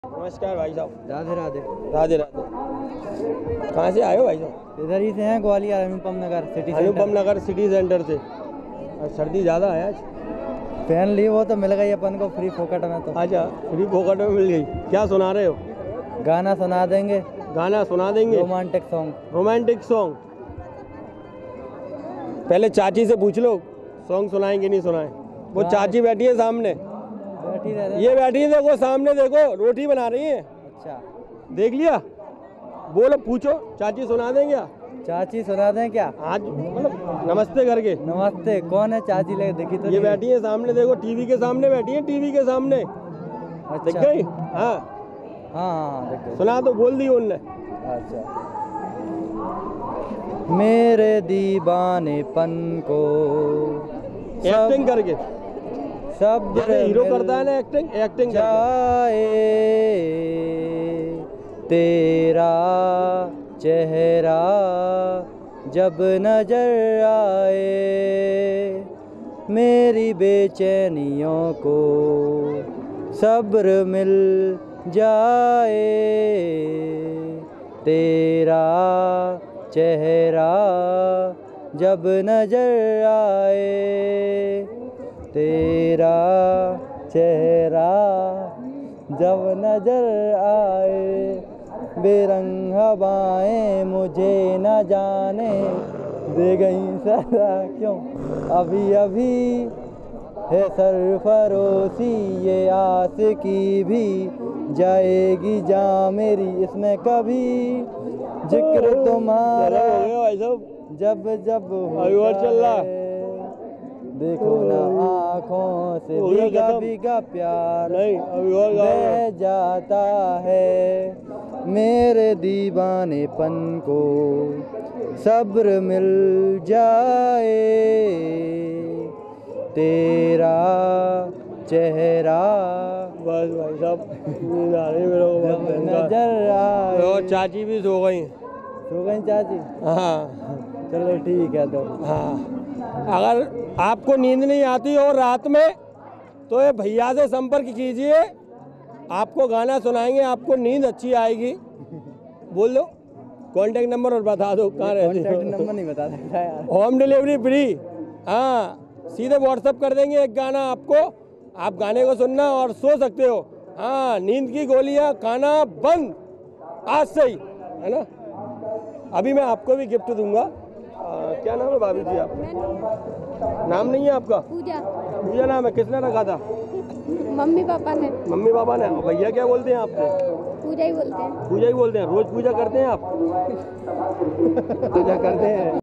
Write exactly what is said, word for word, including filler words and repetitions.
नमस्कार भाई साहब। राधे राधे। राधे राधे। कहाँ से आए हो भाई साहब? इधर ही से हैं, Gwalior Anupam Nagar city centre. Anupam Nagar city centre से। और सर्दी ज़्यादा है आज? पहन ली, वो तो मिल गई अपन को फ्री फोकट में। तो अच्छा, फ्री फोकट में मिल गई। क्या सुना रहे हो? गाना सुना देंगे। गाना सुना देंगे? Romantic song. Romantic song. पहले चाची से पूछ लो, सॉन्ग सुनाएंगे नहीं सुनाए? वो चाची बैठी है सामने, बैठी रहे। ये बैठी है, देखो सामने, देखो रोटी बना रही है। अच्छा, देख लिया? बोलो, पूछो, चाची सुना देंगे क्या? चाची सुना दें क्या? आज मतलब नमस्ते करके। नमस्ते। कौन है चाची? लगे दिखी तो ये बैठी है सामने, देखो टीवी के सामने बैठी है, टीवी के सामने। अच्छा। दिख गई? हाँ हाँ हाँ दिख गई। सुना तो, बोल दी उनने। अच्छा। मेरे दीवानेपन को एक्टिंग करके, सब जैसे हीरो करता है ना एक्टिंग, एक्टिंग जाए तेरा चेहरा जब नजर आए, मेरी बेचैनियों को सब्र मिल जाए, तेरा चेहरा जब नजर आए, तेरा चेहरा जब नजर आए, बेरंग हवाएं मुझे न जाने दे गई सदा क्यों, अभी अभी है सरफरोशी ये आस की भी, जाएगी जा मेरी इसमें कभी, जिक्र तुम्हारा जब जब चल रहा, देखो ना आँखों से भीगा भीगा प्यार बह जाता है, मेरे दीवानेपन को सब्र मिल जाए, तेरा चेहरा बस भाई साहब नींद आ रही मेरे को जब नजर आए। और चाची भी सो गई। सो गई चाची? हाँ चलो ठीक है। तो हाँ, अगर आपको नींद नहीं आती हो रात में तो ये भैया से संपर्क कीजिए, आपको गाना सुनाएंगे, आपको नींद अच्छी आएगी। बोल दो कॉन्टैक्ट नंबर और बता दो कहाँ रहते हो। कॉन्टैक्ट नंबर नहीं बता सकता यार। Home delivery free. हाँ, सीधे व्हाट्सअप कर देंगे एक गाना आपको, आप गाने को सुनना और सो सकते हो। हाँ, नींद की गोलियां खाना बंद आज से ही, है ना। अभी मैं आपको भी गिफ्ट दूंगा। आ, क्या नाम है भाभी जी आपका? नाम नहीं है आपका? पूजा। पूजा नाम है। किसने रखा था? मम्मी पापा ने। मम्मी पापा ने। और भैया क्या बोलते हैं आपसे? पूजा ही बोलते हैं। पूजा ही बोलते हैं। रोज पूजा करते हैं आप? पूजा करते हैं।